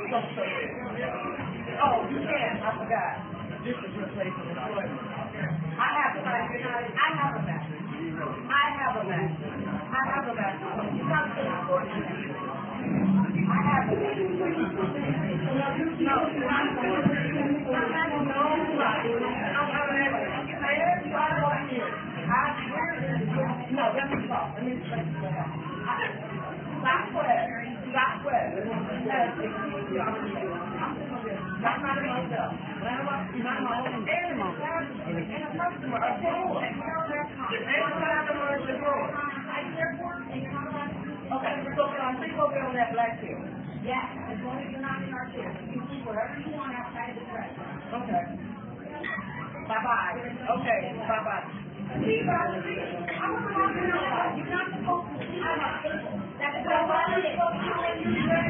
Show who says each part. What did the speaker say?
Speaker 1: Don't show it. Oh, you can. I forgot. This is your place of employment. I have a match. I have a match. I have a match. I have a match. You got to support me. I have a match. No, no, let me talk. Let me talk. Stop sweat. Stop sweat. That's not myself. Not my own animal. And a customer. A door. Okay, so can I sleep over on that black chair?
Speaker 2: Yes, as long as you're not in our chair. You can sleep wherever you want outside of the restaurant.
Speaker 1: Okay. Bye-bye. Okay, bye-bye.
Speaker 2: See, brother, you're not supposed to sleep on our table. That's what I'm supposed to do.